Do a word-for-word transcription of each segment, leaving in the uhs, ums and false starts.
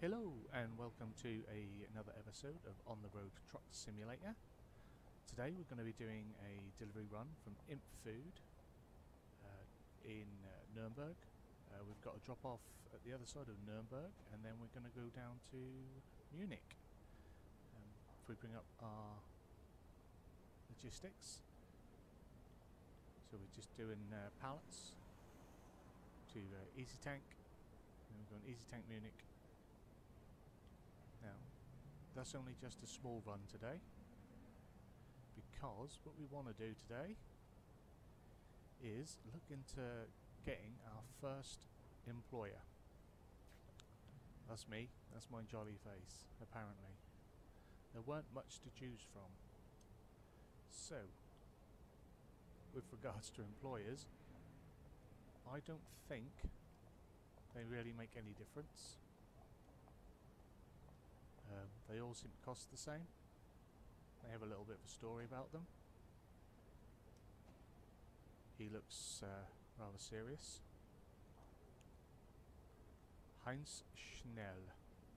Hello and welcome to a, another episode of On the Road Truck Simulator. Today we're going to be doing a delivery run from Imp Food uh, in uh, Nuremberg. Uh, we've got a drop off at the other side of Nuremberg and then we're going to go down to Munich. Um, if we bring up our logistics, so we're just doing uh, pallets to uh, Easy Tank, and we're going Easy Tank Munich. Now, that's only just a small run today, because what we want to do today is look into getting our first employer. That's me, that's my jolly face, apparently. There weren't much to choose from. So, with regards to employers, I don't think they really make any difference. Um, they all seem to cost the same. They have a little bit of a story about them. He looks uh, rather serious. Heinz Schnell.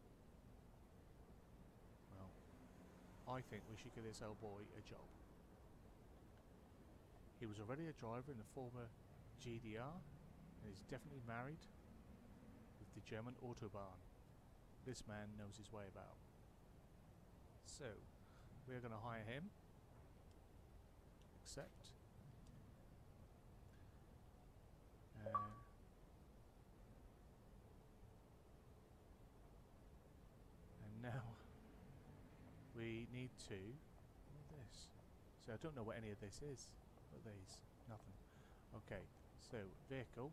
Well, I think we should give this old boy a job. He was already a driver in the former G D R and is definitely married with the German Autobahn. This man knows his way about. So, we're going to hire him. Accept. Uh, and now we need to. What is this? So I don't know what any of this is. What are these? Nothing. Okay. So vehicle.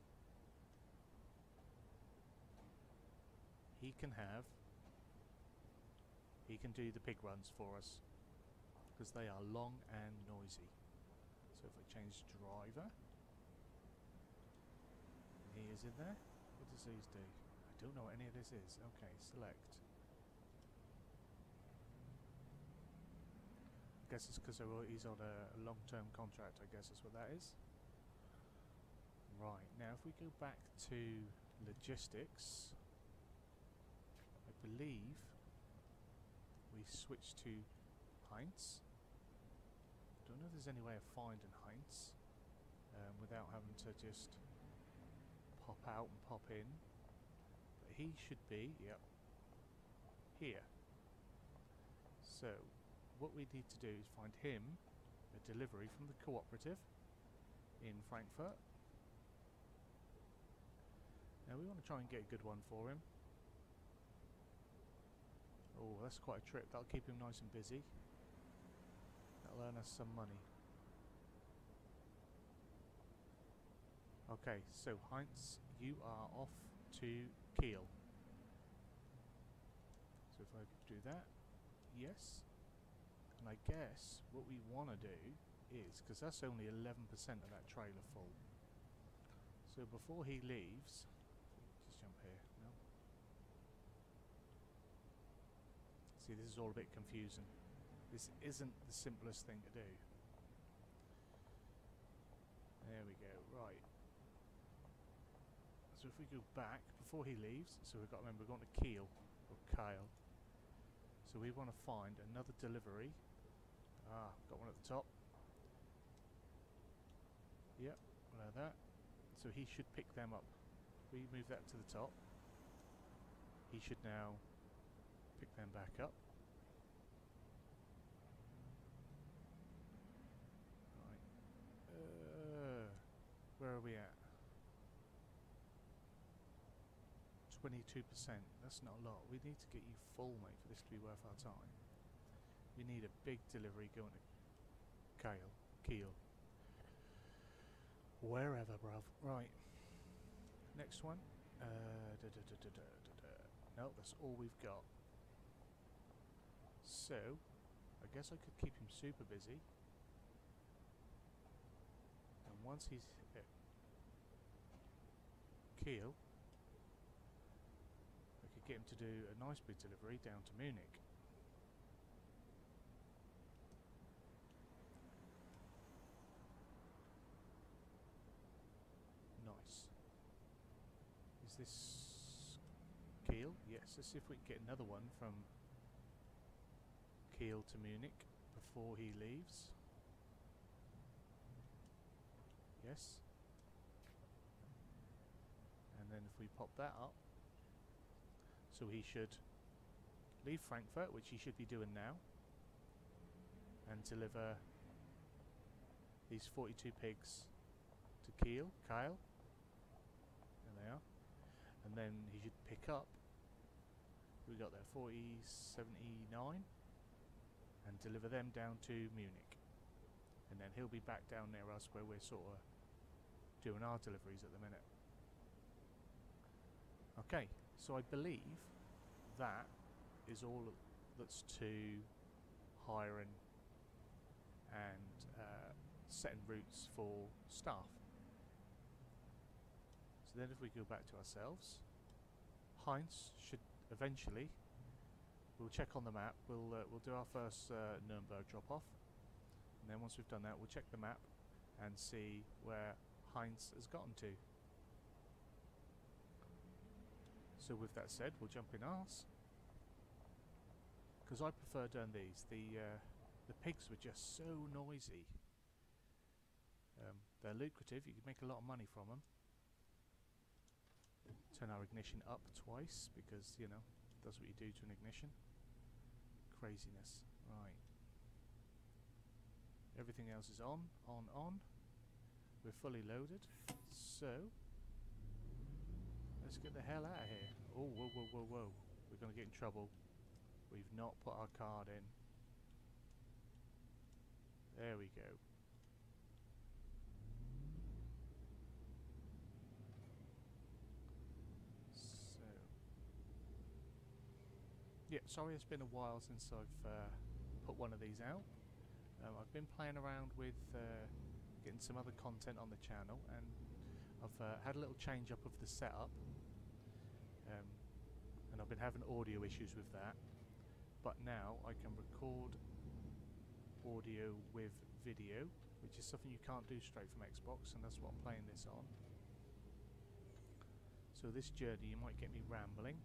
He can have, he can do the pig runs for us, because they are long and noisy. So if I change driver, and he is in there, what does these do? I don't know what any of this is. Okay, select. I guess it's because he's on a long-term contract, I guess that's what that is. Right, now if we go back to logistics, I believe we switch to Heinz. Don't know if there's any way of finding Heinz um, without having to just pop out and pop in. But he should be, yep, here. So what we need to do is find him a delivery from the cooperative in Frankfurt. Now we want to try and get a good one for him. Oh, that's quite a trip. That'll keep him nice and busy. That'll earn us some money. Okay, so Heinz, you are off to Kiel. So if I could do that, yes. And I guess what we want to do is, because that's only eleven percent of that trailer full. So before he leaves, just jump here, no? See, this is all a bit confusing. This isn't the simplest thing to do. There we go, right. So if we go back, before he leaves, so we've got to remember we're going to Kiel, or Kyle. So we want to find another delivery. Ah, got one at the top. Yep, like that. So he should pick them up. We move that to the top. He should now pick them back up. Right. Uh, where are we at? twenty-two percent. That's not a lot. We need to get you full, mate, for this to be worth our time. We need a big delivery going to Kiel. Kiel. Wherever, bruv. Right. Next one. Uh, da, da, da, da, da, da. No, that's all we've got. So, I guess I could keep him super busy. And once he's at Kiel, I could get him to do a nice big delivery down to Munich. Nice. Is this Kiel. Yes, let's see if we can get another one from Kiel to Munich before he leaves. Yes. And then if we pop that up, so he should leave Frankfurt, which he should be doing now, and deliver these forty-two pigs to Kiel, Kyle. There they are. And then he should pick up, we got there, forty, seventy-nine, and deliver them down to Munich. And then he'll be back down near us where we're sort of doing our deliveries at the minute. Okay, so I believe that is all that's to hiring and uh, setting routes for staff. So then if we go back to ourselves, Heinz should eventually, we'll check on the map, we'll, uh, we'll do our first uh, Nurnberg drop off, and then once we've done that we'll check the map and see where Heinz has gotten to. So with that said, we'll jump in ours, because I prefer doing these. The uh, the pigs were just so noisy. Um, they're lucrative, you can make a lot of money from them. Turn our ignition up twice, because, you know, that's what you do to an ignition. Craziness. Right. Everything else is on, on, on. We're fully loaded. So, let's get the hell out of here. Oh, whoa, whoa, whoa, whoa. We're going to get in trouble. We've not put our card in. There we go. So, yeah, sorry it's been a while since I've uh, put one of these out. Um, I've been playing around with uh, getting some other content on the channel, and I've uh, had a little change up of the setup. Um, and I've been having audio issues with that, but now I can record audio with video, which is something you can't do straight from Xbox, and that's what I'm playing this on. So this journey you might get me rambling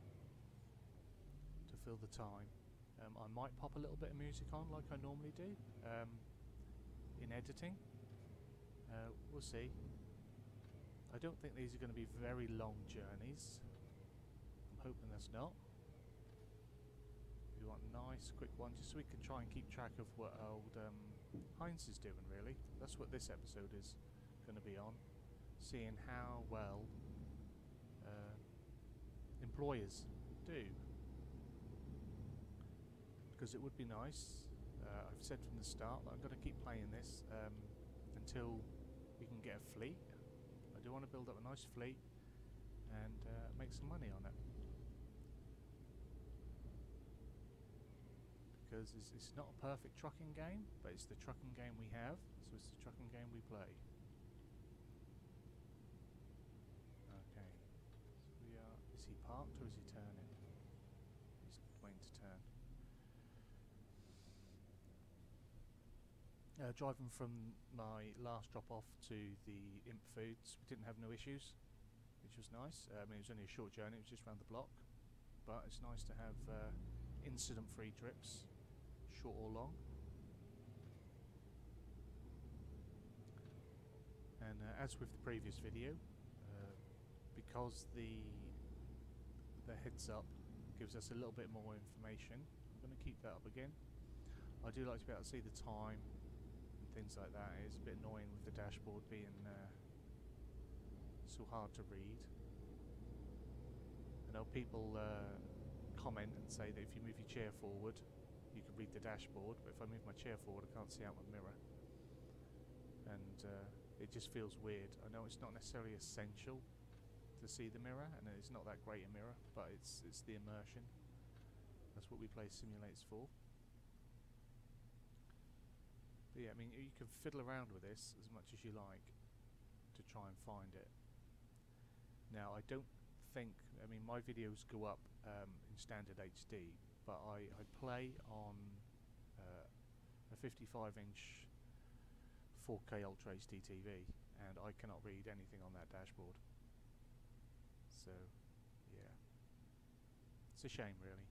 to fill the time. um, I might pop a little bit of music on like I normally do um, in editing. Uh, we'll see. I don't think these are going to be very long journeys. Hoping that's not. We want a nice quick one just so we can try and keep track of what old um, Heinz is doing, really. That's what this episode is going to be on. Seeing how well uh, employers do. Because it would be nice, uh, I've said from the start that I'm going to keep playing this um, until we can get a fleet. I do want to build up a nice fleet and uh, make some money on it. Because it's, it's not a perfect trucking game, but it's the trucking game we have, so it's the trucking game we play. Okay, so we are, is he parked or is he turning? He's waiting to turn. Uh, driving from my last drop off to the Imp Foods, we didn't have no issues, which was nice. Uh, I mean, it was only a short journey, it was just round the block, but it's nice to have uh, incident-free trips, short or long. And uh, as with the previous video, uh, because the the heads up gives us a little bit more information, I'm going to keep that up again. I do like to be able to see the time and things like that. It's a bit annoying with the dashboard being uh, so hard to read. I know people uh, comment and say that if you move your chair forward you can read the dashboard, but if I move my chair forward I can't see out my mirror, and uh, it just feels weird. I know it's not necessarily essential to see the mirror, and it's not that great a mirror, but it's it's the immersion. That's what we play simulators for. But yeah, I mean, you can fiddle around with this as much as you like to try and find it. Now I don't think, I mean, my videos go up um, in standard H D, but I, I play on uh, a fifty-five inch four K Ultra H D T V, and I cannot read anything on that dashboard. So, yeah. It's a shame, really.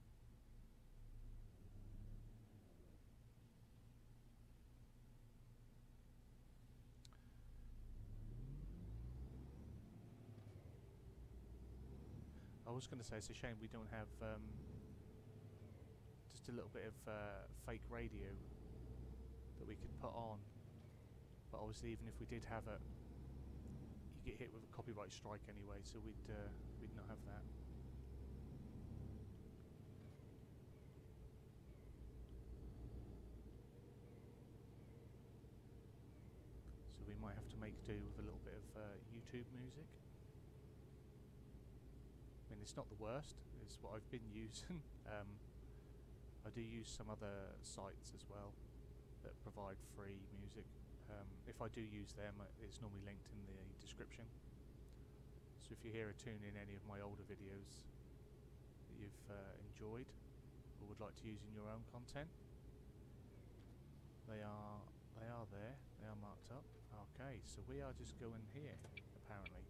I was going to say it's a shame we don't have um, just a little bit of uh, fake radio that we could put on. But obviously, even if we did have it, you get hit with a copyright strike anyway, so we'd uh, we'd not have that. So we might have to make do with a little bit of uh, YouTube music. I mean, it's not the worst. It's what I've been using. um, I do use some other sites as well that provide free music. Um, if I do use them, it's normally linked in the description. So if you hear a tune in any of my older videos that you've uh, enjoyed or would like to use in your own content, they are they are there. They are marked up. Okay, so we are just going here, apparently.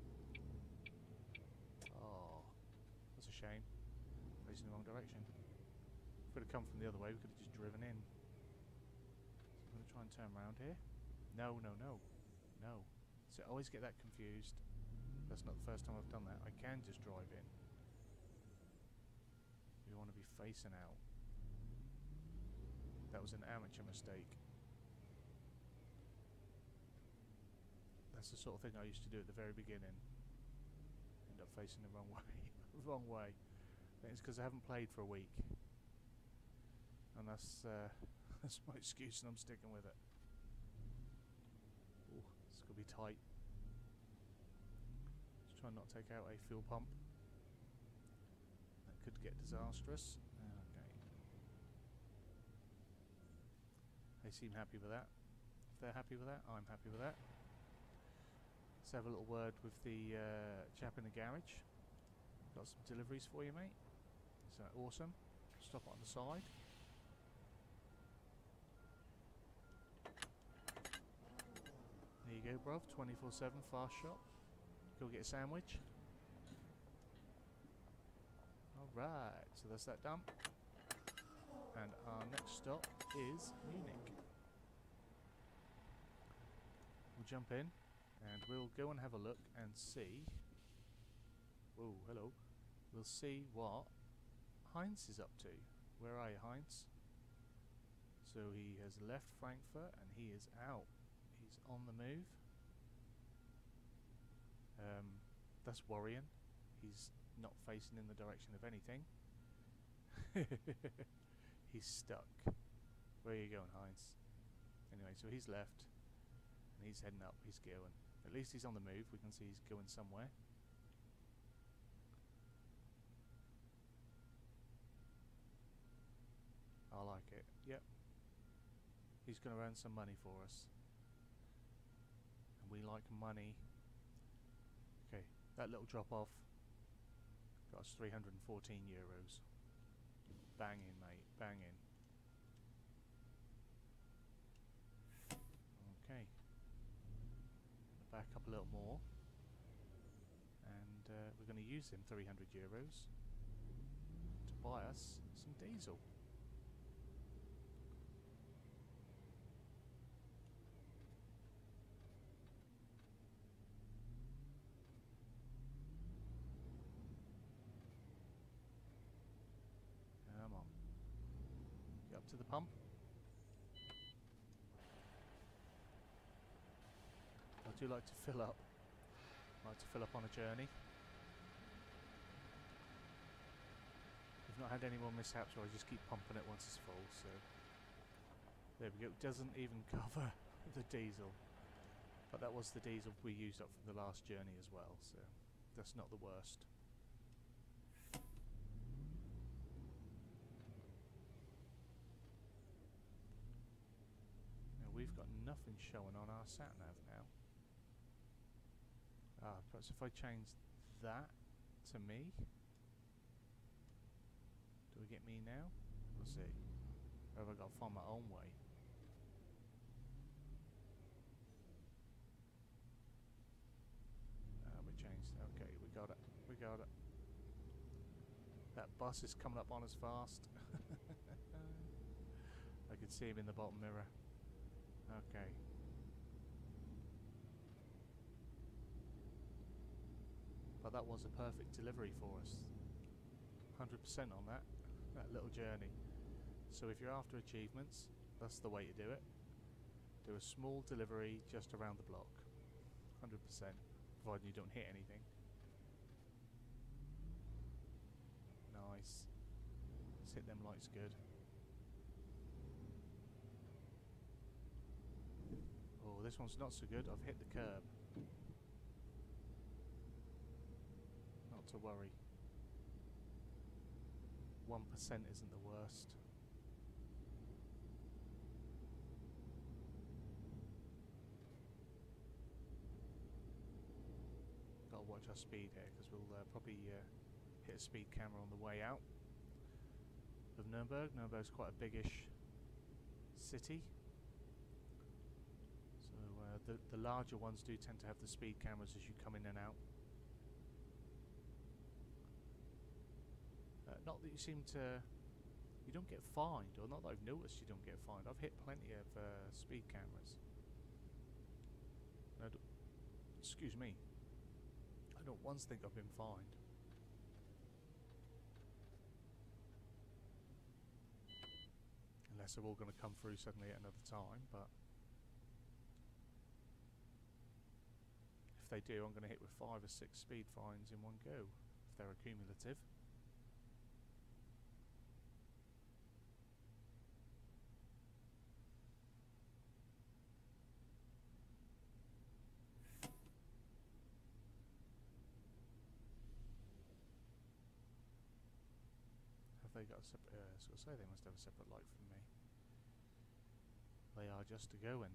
Oh, that's a shame. Facing the wrong direction. If we'd have come from the other way, we could have just driven in. So I'm going to try and turn around here. No, no, no. No. So I always get that confused. That's not the first time I've done that. I can just drive in. We want to be facing out. That was an amateur mistake. That's the sort of thing I used to do at the very beginning. End up facing the wrong way. the wrong way. I think it's because I haven't played for a week. And that's, uh, that's my excuse, and I'm sticking with it. Ooh, it's going to be tight. Just try and not take out a fuel pump. That could get disastrous. Okay. They seem happy with that. If they're happy with that, I'm happy with that. Let's have a little word with the uh, chap in the garage. Got some deliveries for you, mate. Is that awesome? Stop on the side. There you go, bruv. twenty-four seven fast shop. Go get a sandwich. Alright, so that's that done. And our next stop is Munich. We'll jump in and we'll go and have a look and see. Whoa, hello. We'll see what Heinz is up to. Where are you, Heinz? So he has left Frankfurt and he is out. He's on the move. Um, that's worrying. He's not facing in the direction of anything. He's stuck. Where are you going, Heinz? Anyway, so he's left and he's heading up. He's going. At least he's on the move. We can see he's going somewhere. I like it. Yep. He's going to earn some money for us. And we like money. Okay, that little drop off got us three hundred fourteen euros. Banging, mate. Banging. Okay. Back up a little more. And uh, we're going to use them three hundred euros to buy us some diesel. Come on. Get up to the pump. I do like to fill up. I like to fill up on a journey. We've not had any more mishaps where I just keep pumping it once it's full, so there we go. It doesn't even cover the diesel. But that was the diesel we used up from the last journey as well, so that's not the worst. Now we've got nothing showing on our sat nav now. Ah, perhaps if I change that to me. Do we get me now? We'll see. Or have I got to find my own way? Ah, we changed. Okay, we got it. We got it. That bus is coming up on us fast. I can see him in the bottom mirror. Okay. But that was a perfect delivery for us. one hundred percent on that, that little journey. So if you're after achievements, that's the way to do it. Do a small delivery just around the block. one hundred percent, providing you don't hit anything. Nice. Let's hit them lights good. Oh, this one's not so good. I've hit the curb. Not to worry. one percent isn't the worst. Gotta watch our speed here, because we'll uh, probably uh, hit a speed camera on the way out of Nuremberg. Nuremberg's quite a biggish city. So uh, the, the larger ones do tend to have the speed cameras as you come in and out. Uh, not that you seem to... You don't get fined, or not that I've noticed you don't get fined. I've hit plenty of uh, speed cameras. I don't, excuse me. I don't once think I've been fined. Unless they're all going to come through suddenly at another time, but... If they do, I'm going to hit with five or six speed fines in one go, if they're accumulative. They got a separate, uh, I was going to say they must have a separate light from me. They are just a going.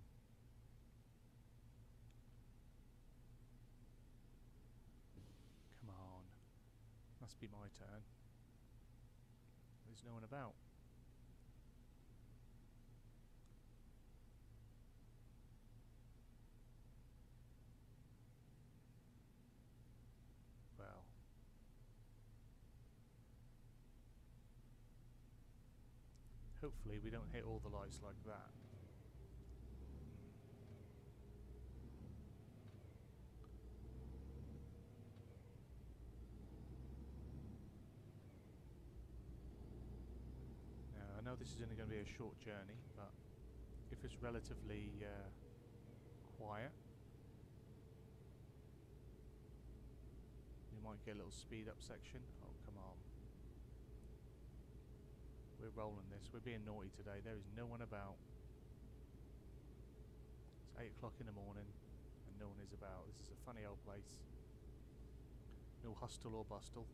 Come on. Must be my turn. There's no one about. Well. Hopefully we don't hit all the lights like that. Now, I know this is only going to be a short journey, but if it's relatively uh, quiet, we might get a little speed up section. Oh, come on. We're rolling this. We're being naughty today. There is no one about. It's eight o'clock in the morning and no one is about. This is a funny old place. No hustle or bustle.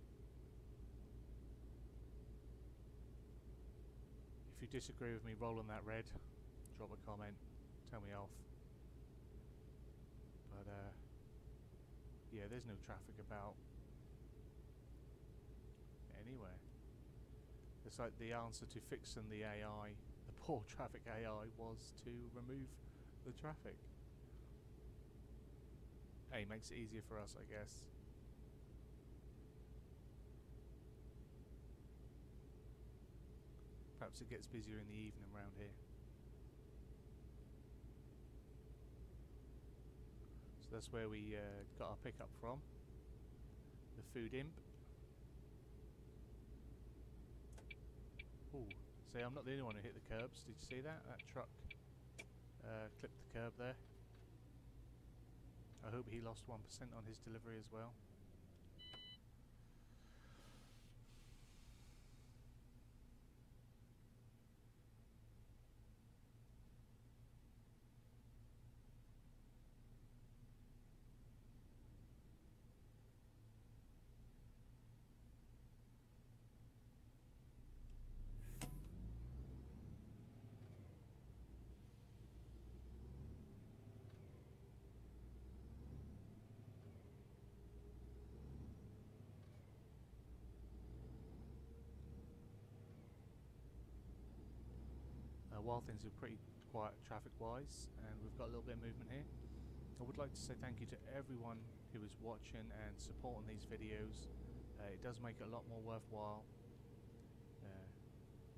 If you disagree with me rolling that red, drop a comment. Tell me off. But uh, yeah, there's no traffic about anywhere. It's like the answer to fixing the A I, the poor traffic A I, was to remove the traffic. Hey, makes it easier for us, I guess. Perhaps it gets busier in the evening around here. So that's where we uh, got our pickup from. The food imp. Ooh, see, I'm not the only one who hit the curbs. Did you see that? That truck uh, clipped the curb there. I hope he lost one percent on his delivery as well. While things are pretty quiet traffic-wise, and we've got a little bit of movement here, I would like to say thank you to everyone who is watching and supporting these videos. Uh, it does make it a lot more worthwhile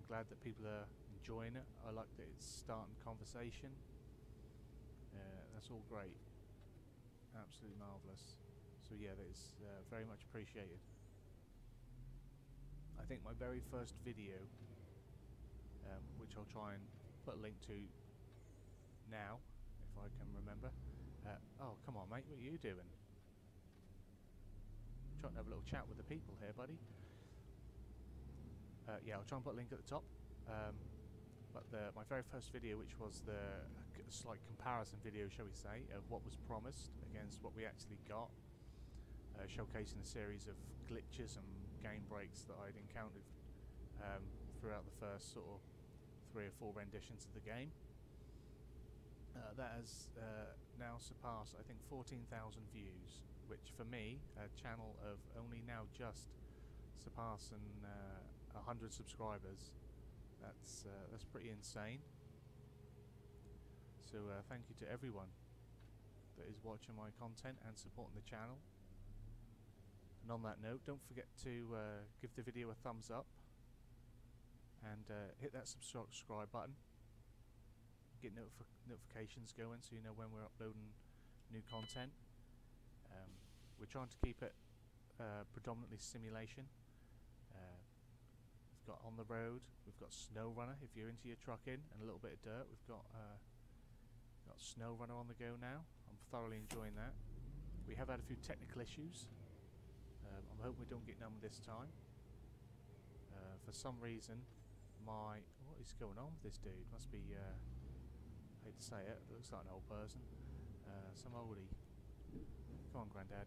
glad that people are enjoying it. I like that it's starting conversation. Uh, that's all great. Absolutely marvellous. So yeah, that is uh, very much appreciated. I think my very first video, um, which I'll try and put a link to now, if I can remember. Uh, oh, come on, mate, what are you doing? I'm trying to have a little chat with the people here, buddy. Uh, yeah, I'll try and put a link at the top. Um, but the, my very first video, which was the uh, slight comparison video, shall we say, of what was promised against what we actually got, uh, showcasing a series of glitches and game breaks that I'd encountered um, throughout the first sort of three or four renditions of the game. Uh, that has uh, now surpassed, I think, fourteen thousand views, which for me, a channel of only now just surpassing uh, one hundred subscribers, that's uh, that's pretty insane. So uh, thank you to everyone that is watching my content and supporting the channel. And on that note, don't forget to uh, give the video a thumbs up and uh, hit that subscribe button. Get notif notifications going so you know when we're uploading new content. Um, we're trying to keep it uh, predominantly simulation. Uh, we've got on the road, we've got snow runner if you're into your trucking, and a little bit of dirt. We've got uh, got snow runner on the go now. I'm thoroughly enjoying that. We have had a few technical issues. Um, I'm hoping we don't get none this time. Uh, for some reason, my what is going on with this dude? Must be. Uh, I hate to say it, it looks like an old person. Uh, some oldie. Come on, Grandad.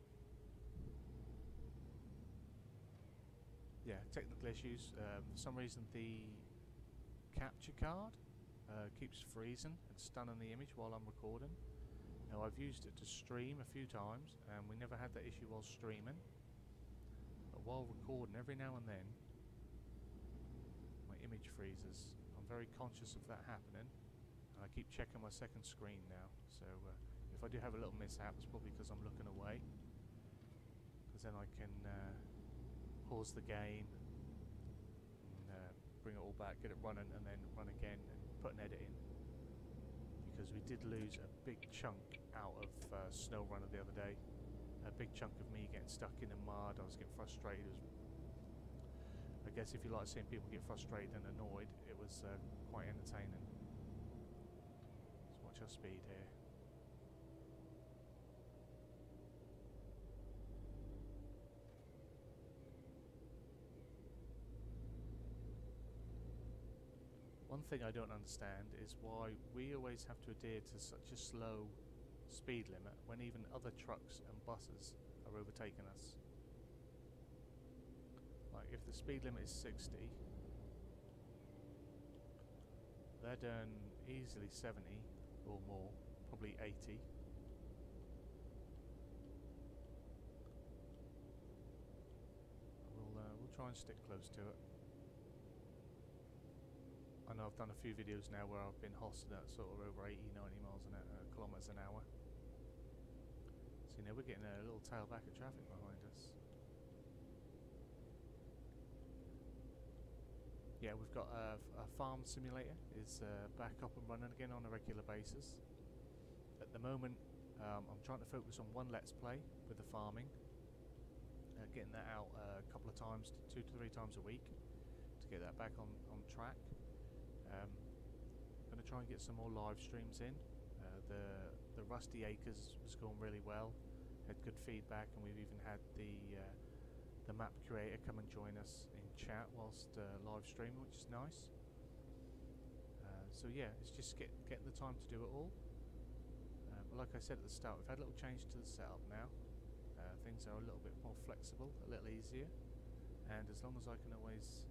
Yeah, technical issues. Um, for some reason, the capture card uh, keeps freezing and stunning the image while I'm recording. Now, I've used it to stream a few times, and we never had that issue while streaming. But while recording, every now and then, my image freezes. I'm very conscious of that happening. I keep checking my second screen now, so uh, if I do have a little mishap, it's probably because I'm looking away, because then I can uh, pause the game and uh, bring it all back, get it running, and then run again and put an edit in, because we did lose a big chunk out of uh, snow runner the other day. A big chunk of me getting stuck in the mud. I was getting frustrated. It was, I guess if you like seeing people get frustrated and annoyed, it was uh, quite entertaining. Watch our speed here. One thing I don't understand is why we always have to adhere to such a slow speed limit when even other trucks and buses are overtaking us. Like, if the speed limit is sixty, they're doing easily seventy or more, probably eighty. We'll uh, we'll try and stick close to it. I know I've done a few videos now where I've been hosted at sort of over eighty, ninety miles an hour, uh, kilometers an hour. So you know, we're getting a little tailback of traffic behind us. Yeah, we've got a, a farm simulator is uh, back up and running again on a regular basis. At the moment, um, I'm trying to focus on one Let's Play with the farming, uh, getting that out uh, a couple of times, two to three times a week, to get that back on, on track. Um, I'm going to try and get some more live streams in. Uh, the the Rusty Acres was going really well, had good feedback, and we've even had the uh, the map creator come and join us in chat whilst uh, live streaming, which is nice. Uh, so yeah, it's just get getting the time to do it all. Uh, but like I said at the start, we've had a little change to the setup now. Uh, things are a little bit more flexible, a little easier, and as long as I can always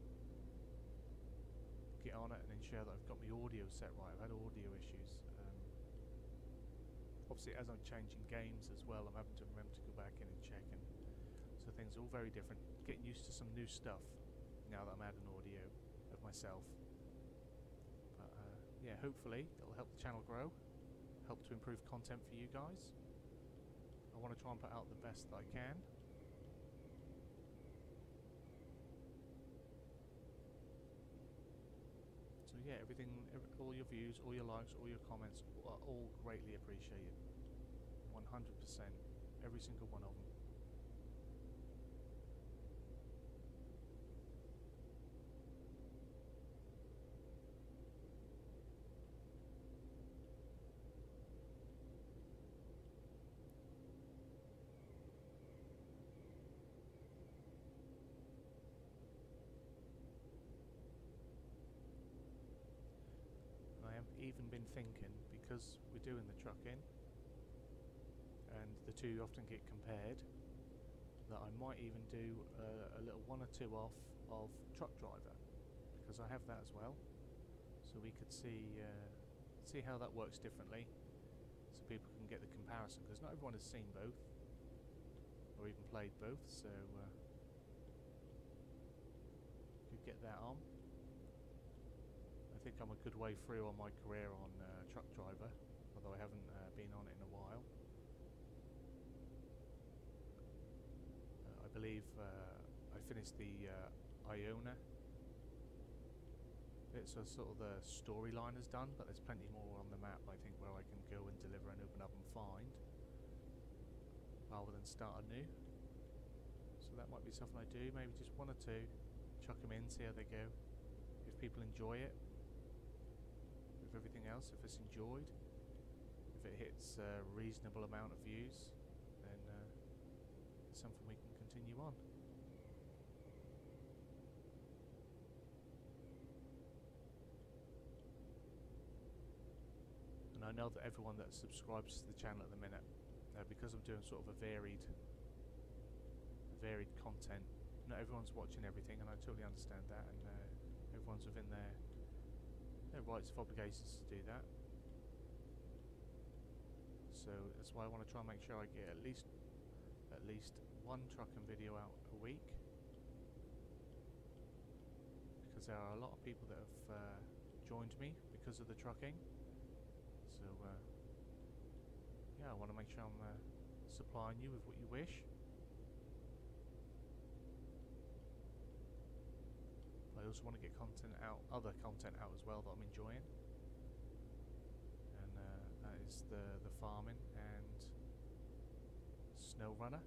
get on it and ensure that I've got my audio set right. I've had audio issues. Um, obviously, as I'm changing games as well, I'm having to remember to go back in and check, and so things are all very different. Getting used to some new stuff now that I'm adding audio of myself. But uh, yeah, hopefully it'll help the channel grow, help to improve content for you guys. I want to try and put out the best that I can. everything, every, all your views, all your likes, all your comments are all greatly appreciated. one hundred percent. Every single one of them. Even been thinking, because we're doing the trucking and the two often get compared, that I might even do uh, a little one or two off of truck driver, because I have that as well, so we could see uh, see how that works differently, so people can get the comparison, because not everyone has seen both or even played both, so uh, could get that on. I think I'm a good way through on my career on uh, truck driver, although I haven't uh, been on it in a while. Uh, I believe uh, I finished the uh, Iona bit, so sort of the storyline is done, but there's plenty more on the map, I think, where I can go and deliver and open up and find, rather than start anew. So that might be something I do, maybe just one or two, chuck them in, see how they go. If people enjoy it, everything else, if it's enjoyed, if it hits a reasonable amount of views, then uh, it's something we can continue on. And I know that everyone that subscribes to the channel at the minute, uh, because I'm doing sort of a varied varied content, not everyone's watching everything, and I totally understand that, and uh, everyone's within their no rights of obligations to do that. So that's why I want to try and make sure I get at least at least one trucking video out a week, because there are a lot of people that have uh, joined me because of the trucking. So uh, yeah, I want to make sure I'm uh, supplying you with what you wish. I also want to get content out, other content out as well that I'm enjoying, and uh, that is the the farming and snow runner,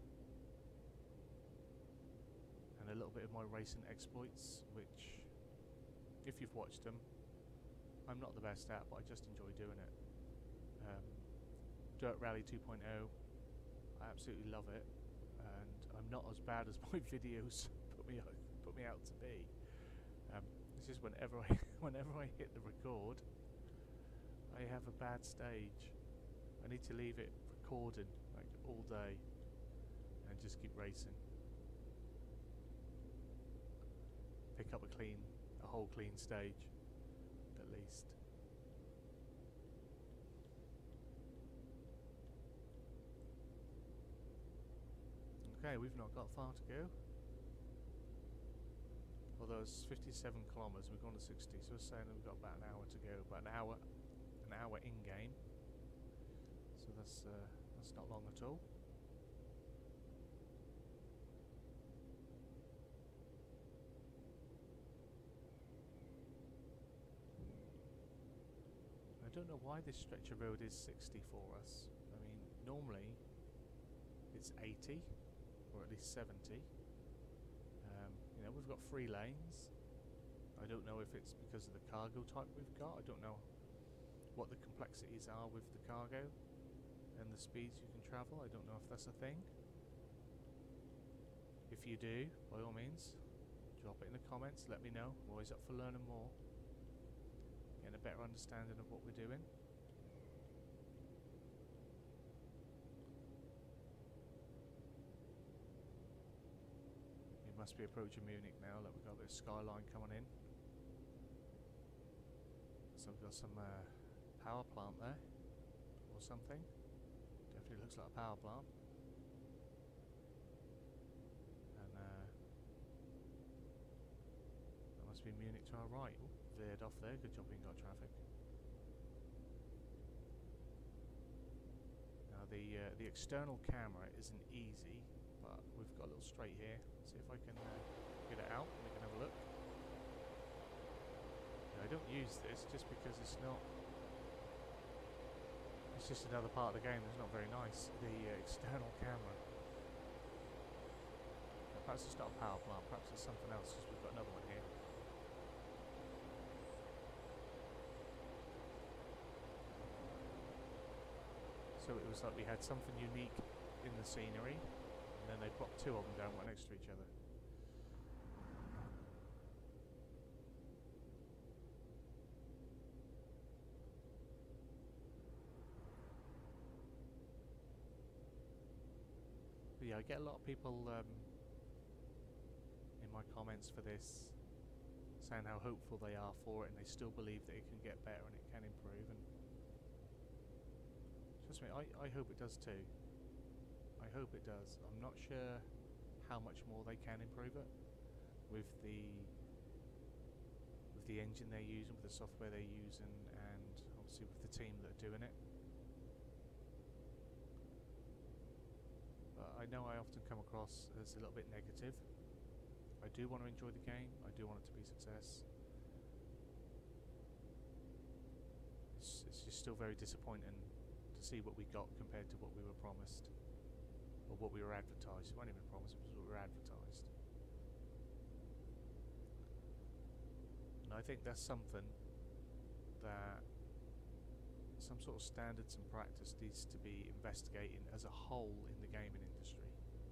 and a little bit of my racing exploits, which, if you've watched them, I'm not the best at, but I just enjoy doing it. Um, Dirt Rally two point oh, I absolutely love it, and I'm not as bad as my videos put me out, put me out to be. Um, it's just whenever I whenever I hit the record, I have a bad stage. I need to leave it recording like all day and just keep racing. Pick up a clean, a whole clean stage, at least. Okay, we've not got far to go. Although it's fifty-seven kilometers, we've gone to sixty, so we're saying we've got about an hour to go, about an hour, an hour in game. So that's uh, that's not long at all. I don't know why this stretch of road is sixty for us. I mean, normally it's eighty, or at least seventy. You know, we've got three lanes. I don't know if it's because of the cargo type we've got. I don't know what the complexities are with the cargo and the speeds you can travel. I don't know if that's a thing. If you do, by all means, drop it in the comments. Let me know. I'm always up for learning more, getting a better understanding of what we're doing. Must be approaching Munich now. Look, we've got a bit of skyline coming in. So we've got some uh, power plant there, or something. Definitely looks like a power plant. And uh, that must be Munich to our right. Ooh, veered off there. Good job, we ain't got traffic. Now the uh, the external camera isn't easy, but we've got a little straight here. See if I can uh, get it out and we can have a look. Yeah, I I don't use this just because it's not... It's just another part of the game that's not very nice. The uh, external camera. Perhaps it's not a power plant, perhaps it's something else, because we've got another one here. So it was like we had something unique in the scenery, and then they plopped two of them down right next to each other. But yeah, I get a lot of people um, in my comments for this saying how hopeful they are for it, and they still believe that it can get better and it can improve. And trust me, I, I hope it does too. I hope it does. I'm not sure how much more they can improve it with the with the engine they're using, with the software they're using, and obviously with the team that are doing it. But I know I often come across as a little bit negative. I do want to enjoy the game. I do want it to be a success. It's, it's just still very disappointing to see what we got compared to what we were promised, or what we were advertised. It wasn't even promised, it was what we were advertised. And I think that's something that some sort of standards and practice needs to be investigating as a whole in the gaming industry.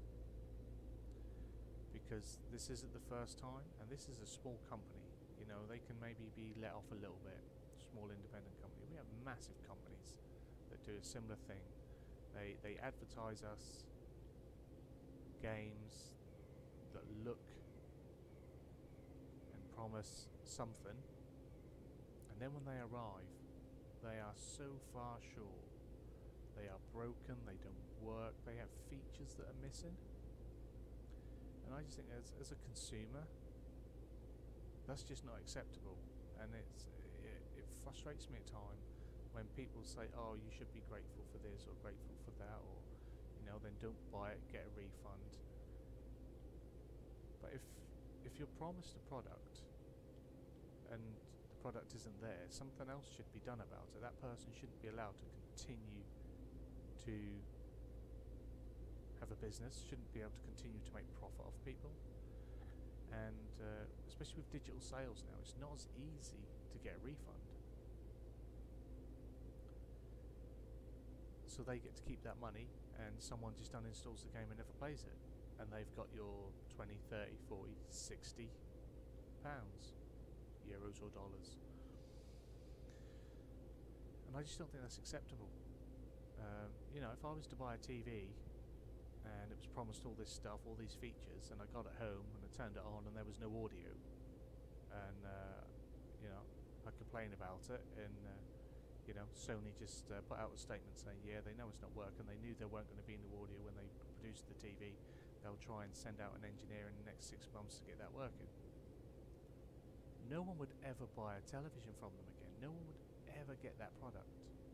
Because this isn't the first time, and this is a small company. You know, they can maybe be let off a little bit. Small independent company. We have massive companies that do a similar thing. They they advertise us games that look and promise something, and then when they arrive, they are so far short. They are broken, they don't work, they have features that are missing. And I just think as, as a consumer, that's just not acceptable. And it's it, it frustrates me at times when people say, oh, you should be grateful for this or grateful for that, or, you know, then don't buy it, get a refund. But if if you're promised a product and the product isn't there, something else should be done about it. That person shouldn't be allowed to continue to have a business, shouldn't be able to continue to make profit off people. And uh, especially with digital sales now, it's not as easy to get a refund. So they get to keep that money, and someone just uninstalls the game and never plays it, and they've got your twenty, thirty, forty, sixty pounds, euros or dollars. And I just don't think that's acceptable. Um, you know, if I was to buy a T V and it was promised all this stuff, all these features, and I got it home and I turned it on and there was no audio, and uh, you know, I complain about it, and uh, you know, Sony just uh, put out a statement saying, yeah, they know it's not working, they knew there weren't going to be no audio when they produced the T V, they'll try and send out an engineer in the next six months to get that working. No one would ever buy a television from them again. No one would ever get that product.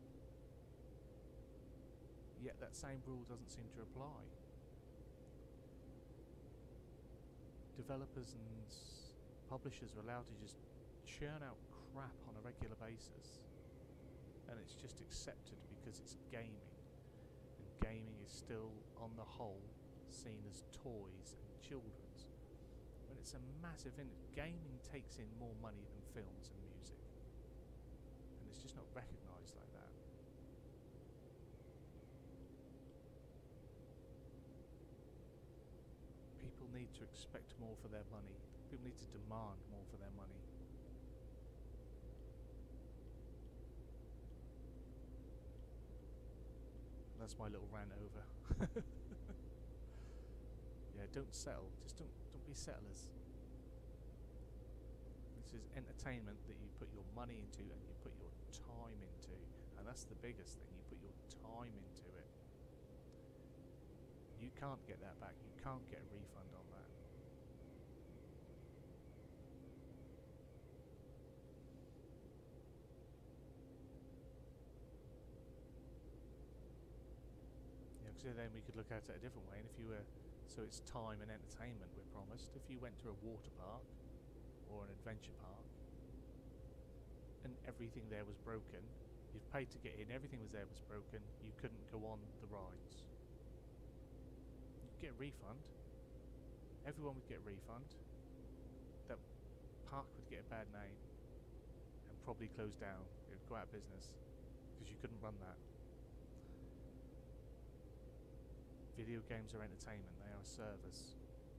Yet that same rule doesn't seem to apply. Developers and publishers are allowed to just churn out crap on a regular basis, and it's just accepted because it's gaming, and gaming is still on the whole seen as toys and children's, when it's a massive in gaming takes in more money than films and music, and it's just not recognised like that. People need to expect more for their money. People need to demand more for their money. That's my little rant over. Yeah, don't settle. Just don't don't be settlers. This is entertainment that you put your money into and you put your time into, and that's the biggest thing. You put your time into it. You can't get that back. You can't get a refund on that. Yeah, because then we could look at it a different way. And if you were, so it's time and entertainment we're promised. If you went to a water park or an adventure park, and everything there was broken, you've paid to get in, everything was there was broken, you couldn't go on the rides. You'd get a refund. Everyone would get a refund. That park would get a bad name and probably close down. It would go out of business because you couldn't run that. Video games are entertainment, they are a service.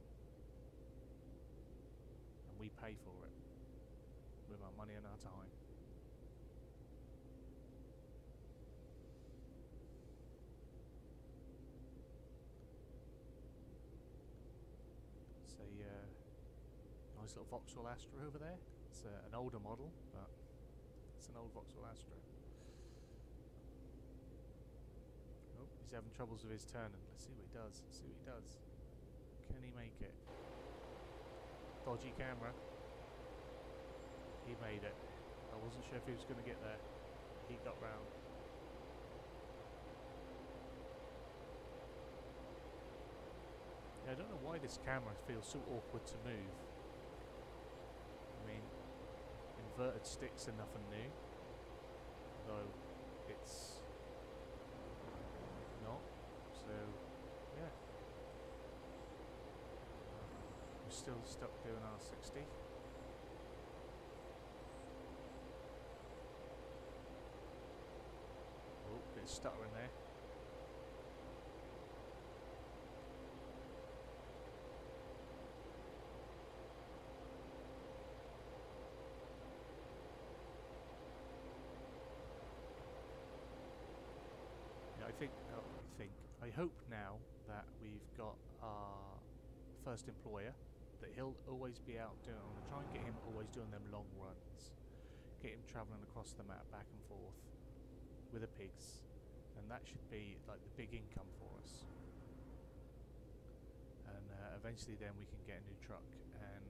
And we pay for it with our money and our time. It's a uh, nice little Vauxhall Astra over there. It's uh, an older model, but it's an old Vauxhall Astra. Oh, he's having troubles with his turning. Let's see what he does. Let's see what he does. Can he make it? Dodgy camera. He made it. I wasn't sure if he was going to get there. He got round. Yeah, I don't know why this camera feels so awkward to move. I mean, inverted sticks are nothing new. Though it's not. So, yeah. We're still stuck doing R sixty. Oh, bit of stuttering there. Yeah, I think, oh, I think, I hope now that we've got our first employer, that he'll always be out doing, I'm going to try and get him always doing them long runs. Get him travelling across the map back and forth with the pigs, and that should be like the big income for us. And uh, eventually then we can get a new truck, and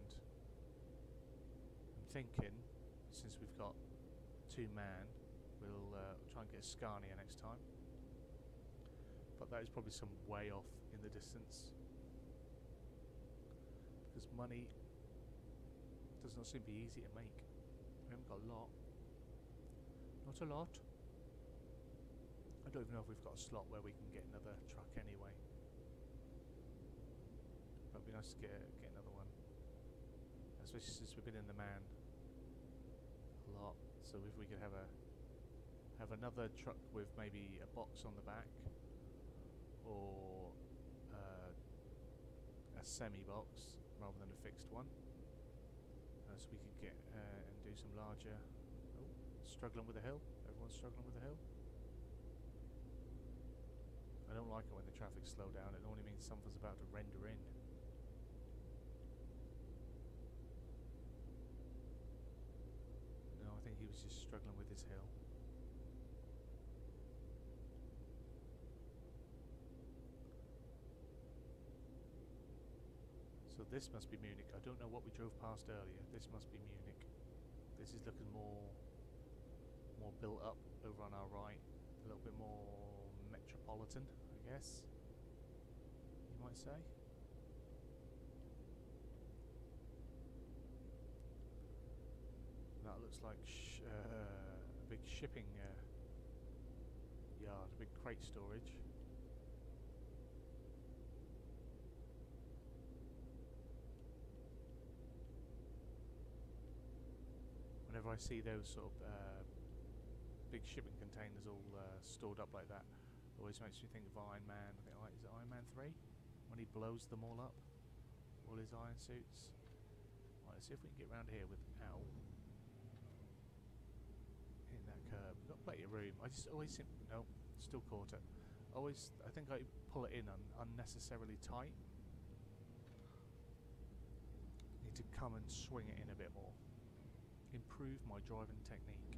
I'm thinking since we've got two man, we'll uh, try and get a Scania next time, but that is probably some way off in the distance because money does not seem to be easy to make. We haven't got a lot. Not a lot. I don't even know if we've got a slot where we can get another truck anyway. But it'd be nice to get, get another one. Especially since we've been in the man a lot. So if we could have a have another truck with maybe a box on the back or uh, a semi-box rather than a fixed one. Uh, so we could get uh, and do some larger. Oh, struggling with the hill. Everyone's struggling with the hill. I don't like it when the traffic's slow down. It normally means something's about to render in. No, I think he was just struggling with his hill. So this must be Munich. I don't know what we drove past earlier. This must be Munich. This is looking more more built up over on our right. A little bit more metropolitan, I guess you might say. That looks like sh uh, a big shipping uh, yard, a big crate storage. Whenever I see those sort of uh, big shipping containers all uh, stored up like that, it always makes me think of Iron Man. I think, like, is it Iron Man three? When he blows them all up, all his iron suits. Right, let's see if we can get around here without hitting that curb. We've got plenty of room. I just always think, no, still caught it. Always, I think I pull it in un unnecessarily tight. Need to come and swing it in a bit more. Improve my driving technique.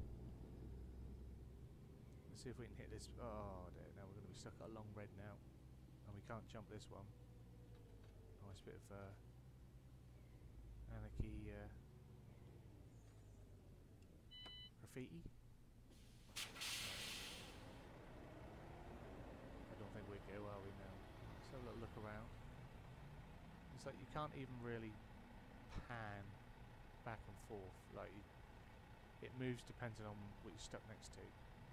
Let's see if we can hit this. Oh dear, now we're going to be stuck at a long red now. And we can't jump this one. Nice bit of uh, anarchy uh, graffiti. I don't think we'd go, are we now? Let's have a little look around. It's like you can't even really pan back and forth. Like you, it moves depending on what you're stuck next to.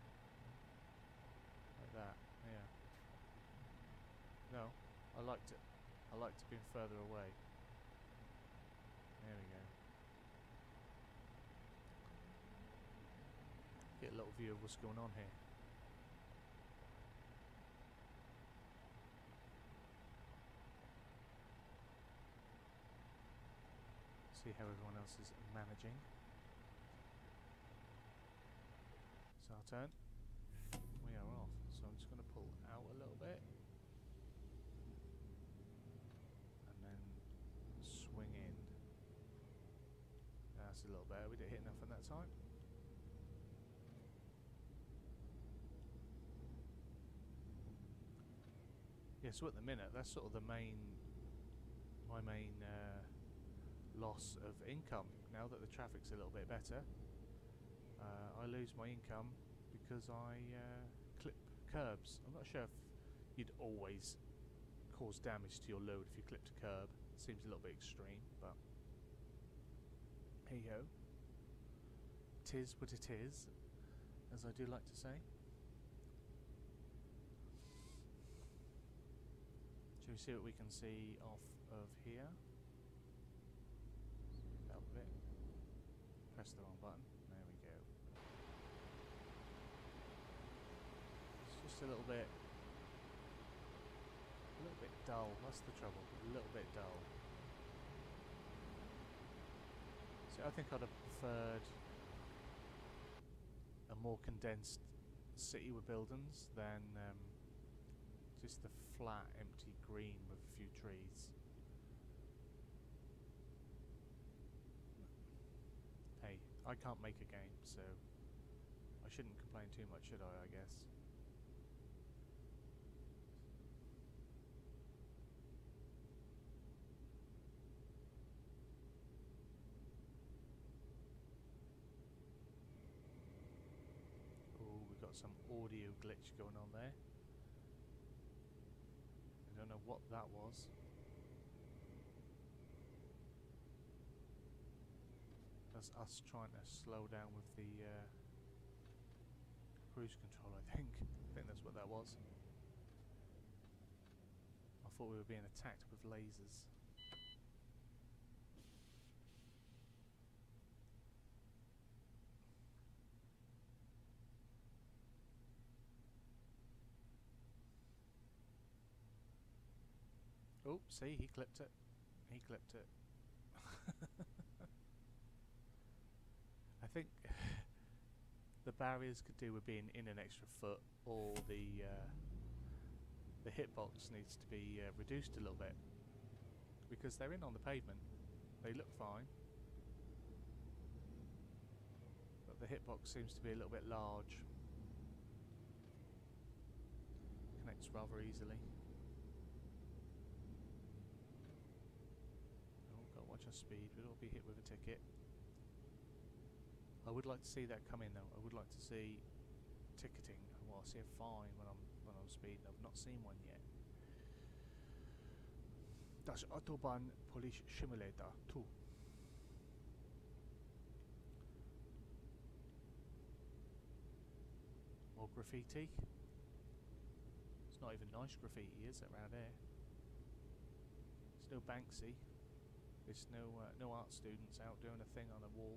Like that, yeah. No, I liked it. I liked it being further away. There we go. Get a little view of what's going on here. See how everyone else is managing. It's our turn. We are off. So I'm just going to pull out a little bit. And then swing in. That's a little better. We didn't hit enough at that time. Yeah, so at the minute, that's sort of the main, my main uh, loss of income. Now that the traffic's a little bit better, uh, I lose my income because I uh, clip curbs. I'm not sure if you'd always cause damage to your load if you clipped a curb. It seems a little bit extreme, but hey ho. Tis what it is, as I do like to say. Shall we see what we can see off of here? Help a bit. Press the wrong button. There we go. It's just a little bit, a little bit dull. That's the trouble. A little bit dull. So I think I'd have preferred a more condensed city with buildings than um, just the flat, empty green with a few trees. Hey, I can't make a game, so I shouldn't complain too much, should I, I guess. Oh, we've got some audio glitch going on there. I don't know what that was. That's us trying to slow down with the uh, cruise control, I think. I think that's what that was. I thought we were being attacked with lasers. Oh, see, he clipped it. He clipped it. I think the barriers could do with being in an extra foot, or the uh, the hitbox needs to be uh, reduced a little bit, because they're in on the pavement. They look fine, but the hitbox seems to be a little bit large. Connects rather easily. Watch our speed, we'll all be hit with a ticket. I would like to see that come in though. I would like to see ticketing. Well, I see a fine when I'm when I'm speeding. I've not seen one yet. Das Autobahn Police Simulator two. More graffiti. It's not even nice graffiti, is it, around here? It's no Banksy. There's no uh, no art students out doing a thing on a wall.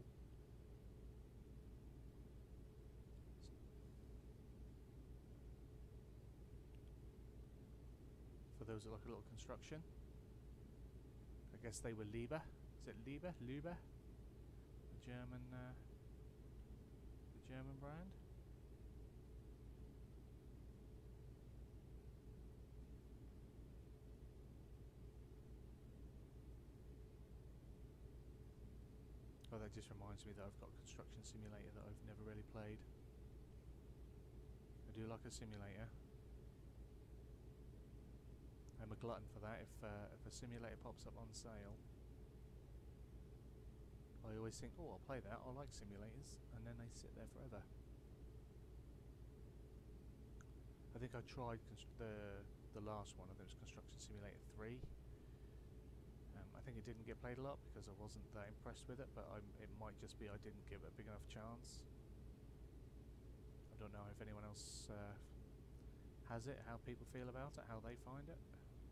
For those that like a little construction, I guess they were Liebe. Is it Liebe? Liebe? The German, uh, the German brand. Oh, that just reminds me that I've got a construction simulator that I've never really played. I do like a simulator. I'm a glutton for that. If uh, if a simulator pops up on sale, I always think, oh, I'll play that. I like simulators, and then they sit there forever. I think I tried the the last one. I think it was Construction Simulator three. Um, I think it didn't get played a lot because I wasn't that impressed with it, but I'm, it might just be I didn't give it a big enough chance. I don't know if anyone else uh, has it, how people feel about it, how they find it.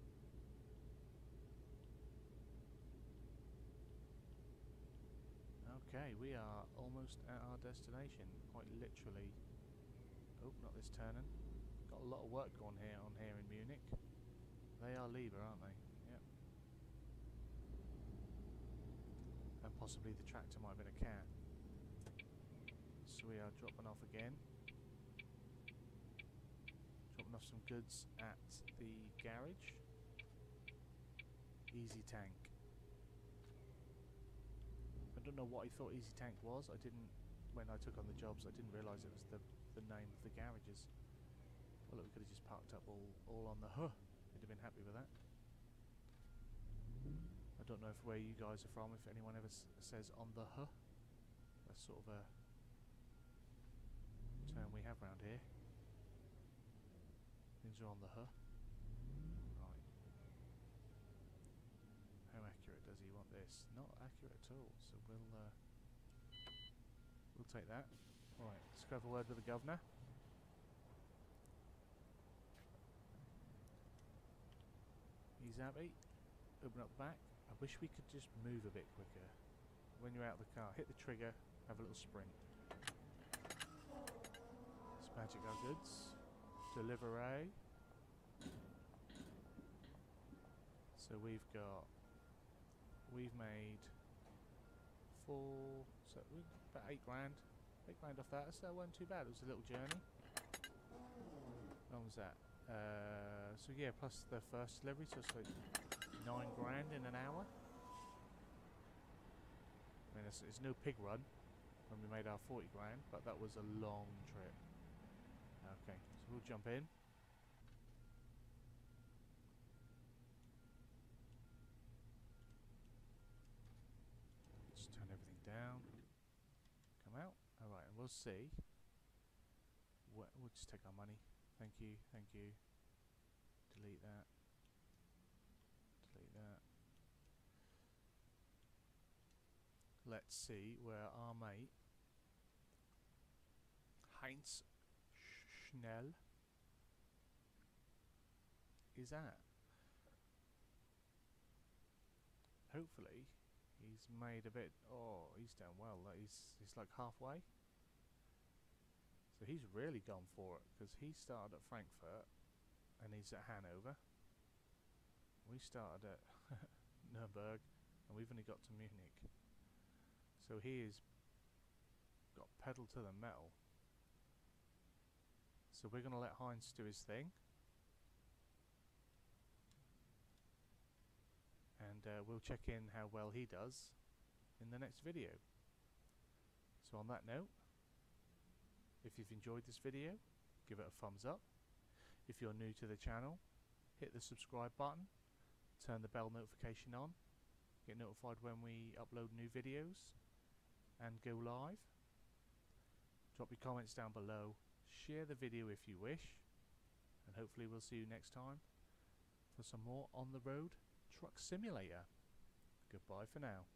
Okay, we are almost at our destination, quite literally. Oh, not this turning. Got a lot of work going here on here in Munich. They are Liebe, aren't they? Yep. And possibly the tractor might have been a cat. So we are dropping off again. Dropping off some goods at the garage. Easy Tank. I don't know what I thought Easy Tank was. I didn't, when I took on the jobs, I didn't realise it was the, the name of the garages. Well, look, we could have just parked up all, all on the huh. I'd have been happy with that. I don't know if where you guys are from, if anyone ever s says on the huh. That's sort of a term we have around here. Things are on the huh. Right. How accurate does he want this? Not accurate at all, so we'll uh, we'll take that. Right, let's go have a word with the governor. He's happy. Open up the back. I wish we could just move a bit quicker. When you're out of the car, hit the trigger, have a little sprint. Dispatch our goods. Delivery. So we've got, we've made four, so about eight grand, eight grand off that. So that wasn't too bad. It was a little journey. How long was that? Uh, so yeah, plus the first delivery, so it's like nine grand in an hour. I mean, it's, it's no pig run when we made our forty grand, but that was a long trip. Okay, so we'll jump in. Just turn everything down. Come out. Alright, and we'll see. We'll just take our money. Thank you, thank you. Delete that. Delete that. Let's see where our mate Heinz Schnell is at. Hopefully he's made a bit. Oh, he's done well. He's he's like halfway. So he's really gone for it, because he started at Frankfurt and he's at Hanover. We started at Nurnberg and we've only got to Munich. So he has got pedal to the metal. So we're going to let Heinz do his thing. And uh, we'll check in how well he does in the next video. So on that note, if you've enjoyed this video, give it a thumbs up. If you're new to the channel, hit the subscribe button, turn the bell notification on, get notified when we upload new videos and go live. Drop your comments down below, share the video if you wish, and hopefully we'll see you next time for some more On the Road Truck Simulator. Goodbye for now.